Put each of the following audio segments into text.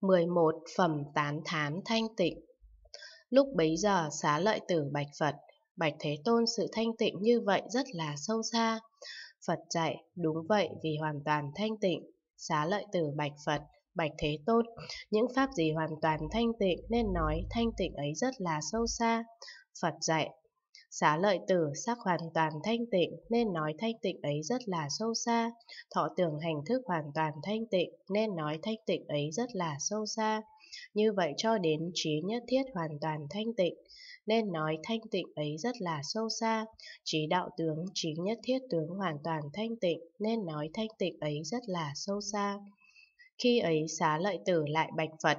11. Phẩm tán thán thanh tịnh. Lúc bấy giờ Xá Lợi Tử bạch Phật: Bạch Thế Tôn, sự thanh tịnh như vậy rất là sâu xa. Phật dạy: Đúng vậy, vì hoàn toàn thanh tịnh. Xá Lợi Tử bạch Phật: Bạch Thế Tôn, những pháp gì hoàn toàn thanh tịnh nên nói thanh tịnh ấy rất là sâu xa. Phật dạy: Xá Lợi Tử, sắc hoàn toàn thanh tịnh nên nói thanh tịnh ấy rất là sâu xa. Thọ tưởng hành thức hoàn toàn thanh tịnh nên nói thanh tịnh ấy rất là sâu xa. Như vậy cho đến trí nhất thiết hoàn toàn thanh tịnh nên nói thanh tịnh ấy rất là sâu xa. Trí đạo tướng, trí nhất thiết tướng hoàn toàn thanh tịnh nên nói thanh tịnh ấy rất là sâu xa. Khi ấy Xá Lợi Tử lại bạch Phật: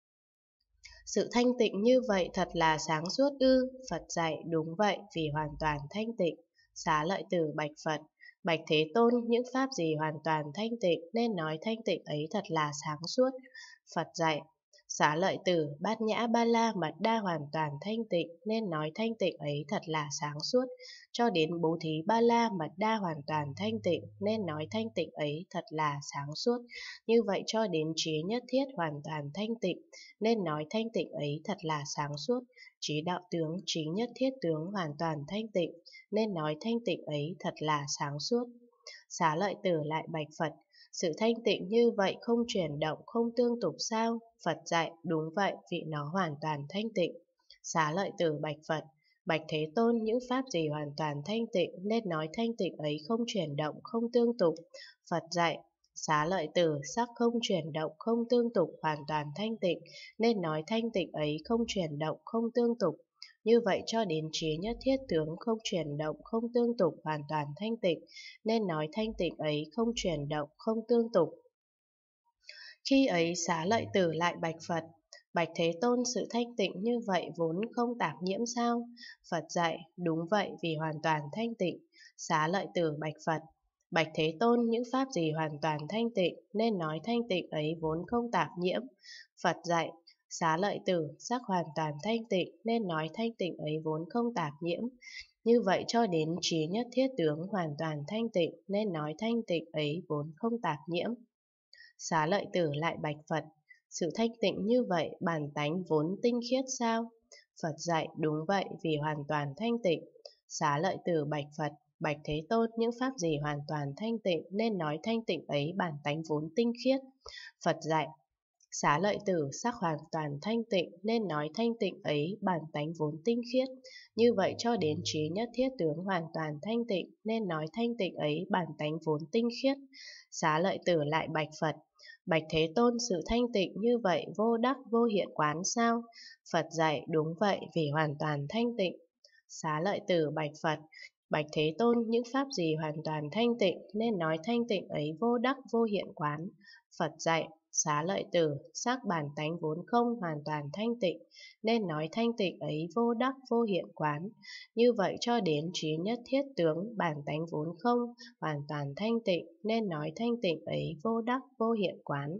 Sự thanh tịnh như vậy thật là sáng suốt ư? Phật dạy: Đúng vậy, vì hoàn toàn thanh tịnh. Xá Lợi Tử bạch Phật: Bạch Thế Tôn, những pháp gì hoàn toàn thanh tịnh nên nói thanh tịnh ấy thật là sáng suốt. Phật dạy: Xá Lợi Tử, Bát Nhã Ba La Mật Đa hoàn toàn thanh tịnh nên nói thanh tịnh ấy thật là sáng suốt. Cho đến Bố Thí Ba La Mật Đa hoàn toàn thanh tịnh nên nói thanh tịnh ấy thật là sáng suốt. Như vậy cho đến trí nhất thiết hoàn toàn thanh tịnh nên nói thanh tịnh ấy thật là sáng suốt. Trí đạo tướng, trí nhất thiết tướng hoàn toàn thanh tịnh nên nói thanh tịnh ấy thật là sáng suốt. Xá Lợi Tử lại bạch Phật: Sự thanh tịnh như vậy không chuyển động, không tương tục sao? Phật dạy: Đúng vậy, vì nó hoàn toàn thanh tịnh. Xá Lợi Tử bạch Phật: Bạch Thế Tôn, những pháp gì hoàn toàn thanh tịnh nên nói thanh tịnh ấy không chuyển động, không tương tục. Phật dạy: Xá Lợi Tử, sắc không chuyển động, không tương tục hoàn toàn thanh tịnh nên nói thanh tịnh ấy không chuyển động, không tương tục. Như vậy cho đến trí nhất thiết tướng không chuyển động, không tương tục hoàn toàn thanh tịnh nên nói thanh tịnh ấy không chuyển động, không tương tục. Khi ấy Xá Lợi Tử lại bạch Phật: Bạch Thế Tôn, sự thanh tịnh như vậy vốn không tạp nhiễm sao? Phật dạy: Đúng vậy, vì hoàn toàn thanh tịnh. Xá Lợi Tử bạch Phật: Bạch Thế Tôn, những pháp gì hoàn toàn thanh tịnh nên nói thanh tịnh ấy vốn không tạp nhiễm. Phật dạy: Xá Lợi Tử, sắc hoàn toàn thanh tịnh nên nói thanh tịnh ấy vốn không tạp nhiễm. Như vậy cho đến trí nhất thiết tướng hoàn toàn thanh tịnh nên nói thanh tịnh ấy vốn không tạp nhiễm. Xá Lợi Tử lại bạch Phật: Sự thanh tịnh như vậy bản tánh vốn tinh khiết sao? Phật dạy: Đúng vậy, vì hoàn toàn thanh tịnh. Xá Lợi Tử bạch Phật: Bạch Thế Tôn, những pháp gì hoàn toàn thanh tịnh nên nói thanh tịnh ấy bản tánh vốn tinh khiết. Phật dạy: Xá Lợi Tử, sắc hoàn toàn thanh tịnh nên nói thanh tịnh ấy bản tánh vốn tinh khiết. Như vậy cho đến trí nhất thiết tướng hoàn toàn thanh tịnh nên nói thanh tịnh ấy bản tánh vốn tinh khiết. Xá Lợi Tử lại bạch Phật: Bạch Thế Tôn, sự thanh tịnh như vậy vô đắc vô hiện quán sao? Phật dạy: Đúng vậy, vì hoàn toàn thanh tịnh. Xá Lợi Tử bạch Phật: Bạch Thế Tôn, những pháp gì hoàn toàn thanh tịnh nên nói thanh tịnh ấy vô đắc vô hiện quán. Phật dạy: Xá Lợi Tử, sắc bản tánh vốn không hoàn toàn thanh tịnh nên nói thanh tịnh ấy vô đắc vô hiện quán. Như vậy cho đến trí nhất thiết tướng bản tánh vốn không hoàn toàn thanh tịnh nên nói thanh tịnh ấy vô đắc vô hiện quán.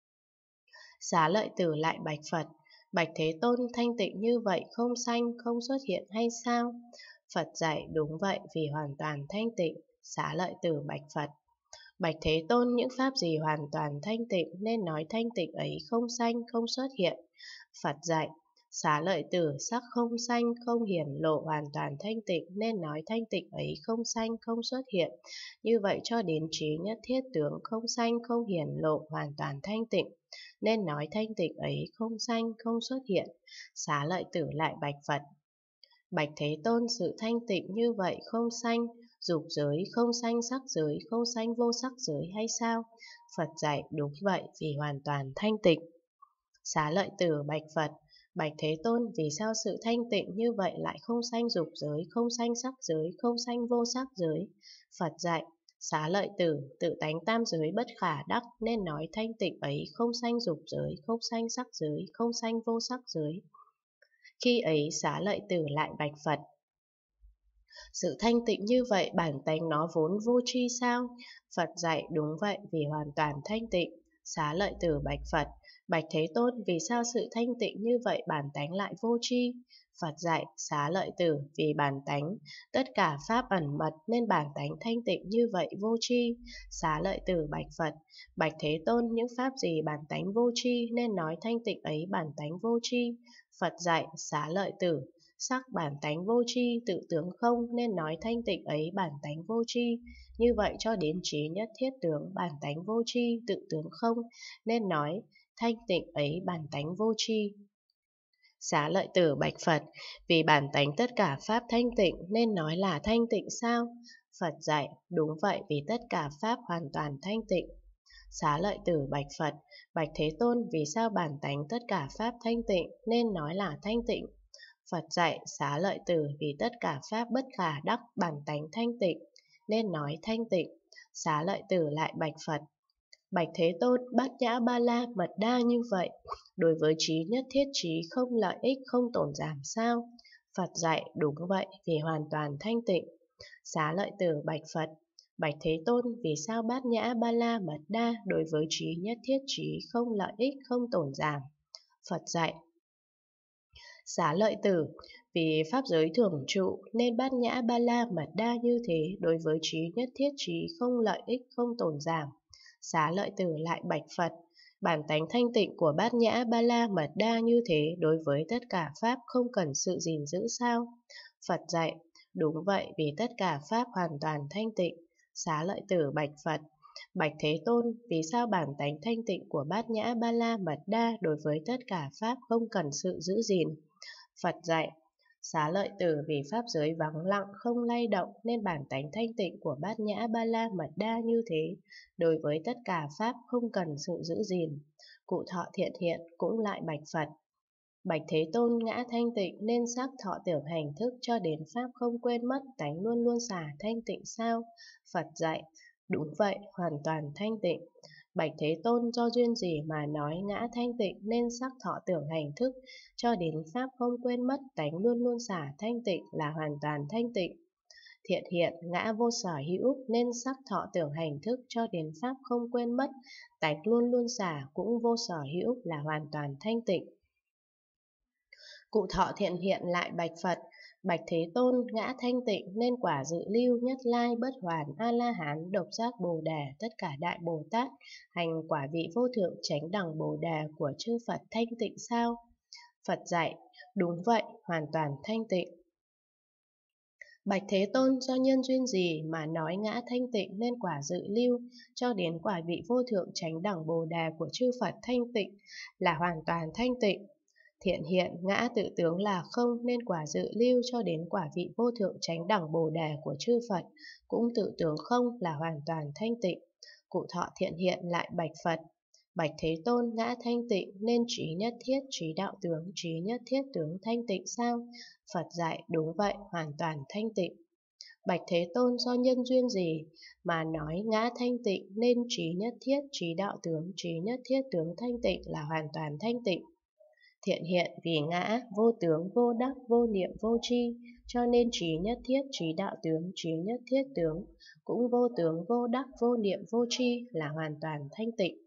Xá Lợi Tử lại bạch Phật: Bạch Thế Tôn, thanh tịnh như vậy không sanh không xuất hiện hay sao? Phật dạy: Đúng vậy, vì hoàn toàn thanh tịnh. Xá Lợi Tử bạch Phật: Bạch Thế Tôn, những pháp gì hoàn toàn thanh tịnh nên nói thanh tịnh ấy không sanh không xuất hiện. Phật dạy: Xá Lợi Tử, sắc không sanh không hiển lộ hoàn toàn thanh tịnh nên nói thanh tịnh ấy không sanh không xuất hiện. Như vậy cho đến trí nhất thiết tướng không sanh không hiển lộ hoàn toàn thanh tịnh nên nói thanh tịnh ấy không sanh không xuất hiện. Xá Lợi Tử lại bạch Phật: Bạch Thế Tôn, sự thanh tịnh như vậy không sanh dục giới, không sanh sắc giới, không sanh vô sắc giới hay sao? Phật dạy: Đúng vậy, vì hoàn toàn thanh tịnh. Xá Lợi Tử bạch Phật: Bạch Thế Tôn, vì sao sự thanh tịnh như vậy lại không sanh dục giới, không sanh sắc giới, không sanh vô sắc giới? Phật dạy: Xá Lợi Tử, tự tánh tam giới bất khả đắc nên nói thanh tịnh ấy không sanh dục giới, không sanh sắc giới, không sanh vô sắc giới. Khi ấy Xá Lợi Tử lại bạch Phật: Sự thanh tịnh như vậy bản tánh nó vốn vô tri sao? Phật dạy: Đúng vậy, vì hoàn toàn thanh tịnh. Xá Lợi Tử bạch Phật: Bạch Thế Tôn, vì sao sự thanh tịnh như vậy bản tánh lại vô tri? Phật dạy Xá Lợi Tử vì bản tánh tất cả pháp ẩn mật nên bản tánh thanh tịnh như vậy vô tri. Xá Lợi Tử bạch Phật: Bạch Thế Tôn, những pháp gì bản tánh vô tri nên nói thanh tịnh ấy bản tánh vô tri. Phật dạy Xá Lợi Tử: Sắc bản tánh vô tri, tự tướng không nên nói thanh tịnh ấy bản tánh vô tri. Như vậy cho đến trí nhất thiết tướng bản tánh vô tri, tự tướng không nên nói thanh tịnh ấy bản tánh vô tri. Xá Lợi Tử bạch Phật: Vì bản tánh tất cả pháp thanh tịnh nên nói là thanh tịnh sao? Phật dạy: Đúng vậy, vì tất cả pháp hoàn toàn thanh tịnh. Xá Lợi Tử bạch Phật: Bạch Thế Tôn, vì sao bản tánh tất cả pháp thanh tịnh nên nói là thanh tịnh? Phật dạy Xá Lợi Tử: Vì tất cả pháp bất khả đắc bản tánh thanh tịnh nên nói thanh tịnh. Xá Lợi Tử lại bạch Phật: Bạch Thế Tôn, Bát Nhã Ba La Mật Đa như vậy, đối với trí nhất thiết trí không lợi ích không tổn giảm sao? Phật dạy: Đúng vậy, vì hoàn toàn thanh tịnh. Xá Lợi Tử bạch Phật: Bạch Thế Tôn, vì sao Bát Nhã Ba La Mật Đa đối với trí nhất thiết trí không lợi ích không tổn giảm? Phật dạy: Xá Lợi Tử, vì pháp giới thường trụ nên Bát Nhã Ba La Mật Đa như thế đối với trí nhất thiết trí không lợi ích không tổn giảm. Xá Lợi Tử lại bạch Phật: Bản tánh thanh tịnh của Bát Nhã Ba La Mật Đa như thế đối với tất cả pháp không cần sự gìn giữ sao? Phật dạy: Đúng vậy, vì tất cả pháp hoàn toàn thanh tịnh. Xá Lợi Tử bạch Phật: Bạch Thế Tôn, vì sao bản tánh thanh tịnh của Bát Nhã Ba La Mật Đa đối với tất cả pháp không cần sự giữ gìn? Phật dạy: Xá Lợi Tử, vì pháp giới vắng lặng không lay động nên bản tánh thanh tịnh của Bát Nhã Ba La Mật Đa như thế đối với tất cả pháp không cần sự giữ gìn. Cụ Thọ Thiện Hiện cũng lại bạch Phật: Bạch Thế Tôn, ngã thanh tịnh nên sắc thọ tưởng hành thức cho đến pháp không quên mất tánh luôn luôn xả thanh tịnh sao? Phật dạy: Đúng vậy, hoàn toàn thanh tịnh. Bạch Thế Tôn, do duyên gì mà nói ngã thanh tịnh nên sắc thọ tưởng hành thức cho đến pháp không quên mất tánh luôn luôn xả thanh tịnh là hoàn toàn thanh tịnh? Thiện Hiện, ngã vô sở hữu nên sắc thọ tưởng hành thức cho đến pháp không quên mất tánh luôn luôn xả cũng vô sở hữu là hoàn toàn thanh tịnh. Cụ Thọ Thiện Hiện lại bạch Phật: Bạch Thế Tôn, ngã thanh tịnh nên quả dự lưu, nhất lai, bất hoàn, A-la-hán, độc giác Bồ Đề, tất cả đại Bồ Tát hành quả vị vô thượng chánh đẳng Bồ Đề của chư Phật thanh tịnh sao? Phật dạy: Đúng vậy, hoàn toàn thanh tịnh. Bạch Thế Tôn, do nhân duyên gì mà nói ngã thanh tịnh nên quả dự lưu cho đến quả vị vô thượng chánh đẳng Bồ Đề của chư Phật thanh tịnh là hoàn toàn thanh tịnh? Thiện Hiện, ngã tự tướng là không nên quả dự lưu cho đến quả vị vô thượng chánh đẳng Bồ Đề của chư Phật cũng tự tướng không là hoàn toàn thanh tịnh. Cụ Thọ Thiện Hiện lại bạch Phật: Bạch Thế Tôn, ngã thanh tịnh nên trí nhất thiết trí đạo tướng, trí nhất thiết tướng thanh tịnh sao? Phật dạy: Đúng vậy, hoàn toàn thanh tịnh. Bạch Thế Tôn, do nhân duyên gì mà nói ngã thanh tịnh nên trí nhất thiết trí đạo tướng, trí nhất thiết tướng thanh tịnh là hoàn toàn thanh tịnh? Thiện Hiện, vì ngã vô tướng vô đắc vô niệm vô tri cho nên trí nhất thiết trí đạo tướng, trí nhất thiết tướng cũng vô tướng vô đắc vô niệm vô tri là hoàn toàn thanh tịnh.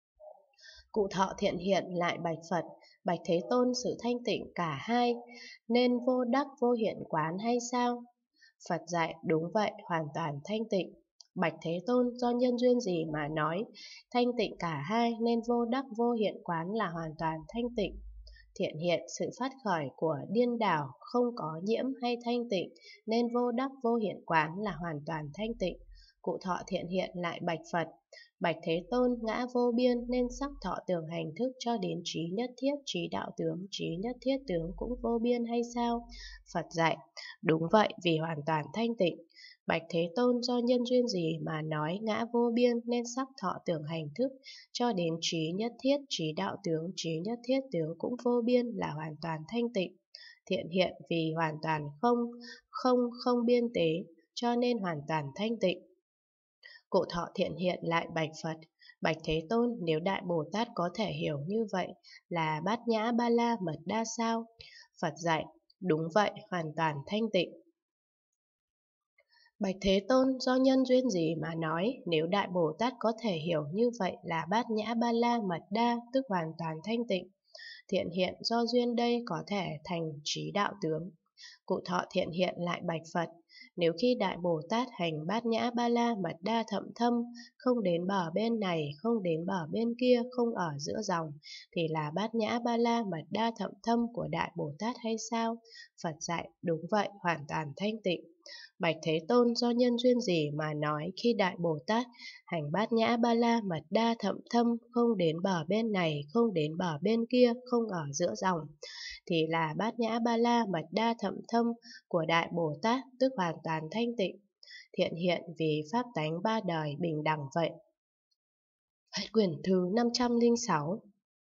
Cụ Thọ Thiện Hiện lại bạch Phật: Bạch Thế Tôn, sự thanh tịnh cả hai nên vô đắc vô hiện quán hay sao? Phật dạy: Đúng vậy, hoàn toàn thanh tịnh. Bạch Thế Tôn, do nhân duyên gì mà nói thanh tịnh cả hai nên vô đắc vô hiện quán là hoàn toàn thanh tịnh? Thiện Hiện, sự phát khởi của điên đảo không có nhiễm hay thanh tịnh nên vô đắc vô hiện quán là hoàn toàn thanh tịnh. Cụ Thọ Thiện Hiện lại bạch Phật: Bạch Thế Tôn, ngã vô biên nên sắc thọ tưởng hành thức cho đến trí nhất thiết trí đạo tướng, trí nhất thiết tướng cũng vô biên hay sao? Phật dạy: Đúng vậy, vì hoàn toàn thanh tịnh. Bạch Thế Tôn, do nhân duyên gì mà nói ngã vô biên nên sắc thọ tưởng hành thức cho đến trí nhất thiết trí đạo tướng, trí nhất thiết tướng cũng vô biên là hoàn toàn thanh tịnh? Thiện Hiện, vì hoàn toàn không biên tế cho nên hoàn toàn thanh tịnh. Cụ Thọ Thiện Hiện lại bạch Phật: Bạch Thế Tôn, nếu Đại Bồ Tát có thể hiểu như vậy là Bát Nhã Ba La Mật Đa sao? Phật dạy: Đúng vậy, hoàn toàn thanh tịnh. Bạch Thế Tôn, do nhân duyên gì mà nói nếu Đại Bồ Tát có thể hiểu như vậy là Bát Nhã Ba La Mật Đa tức hoàn toàn thanh tịnh? Thiện hiện do duyên đây có thể thành trí đạo tướng. Cụ Thọ Thiện hiện lại bạch Phật: nếu khi Đại Bồ Tát hành Bát Nhã Ba La Mật Đa Thậm Thâm, không đến bờ bên này, không đến bờ bên kia, không ở giữa dòng, thì là Bát Nhã Ba La Mật Đa Thậm Thâm của Đại Bồ Tát hay sao? Phật dạy: đúng vậy, hoàn toàn thanh tịnh. Bạch Thế Tôn, do nhân duyên gì mà nói khi Đại Bồ Tát hành Bát Nhã Ba La Mật Đa Thậm Thâm, không đến bờ bên này, không đến bờ bên kia, không ở giữa dòng, thì là Bát Nhã Ba La Mật Đa Thậm Thâm của Đại Bồ Tát, tức hoàn toàn thanh tịnh, thiện hiện vì pháp tánh ba đời bình đẳng vậy. Hết quyển thứ 506.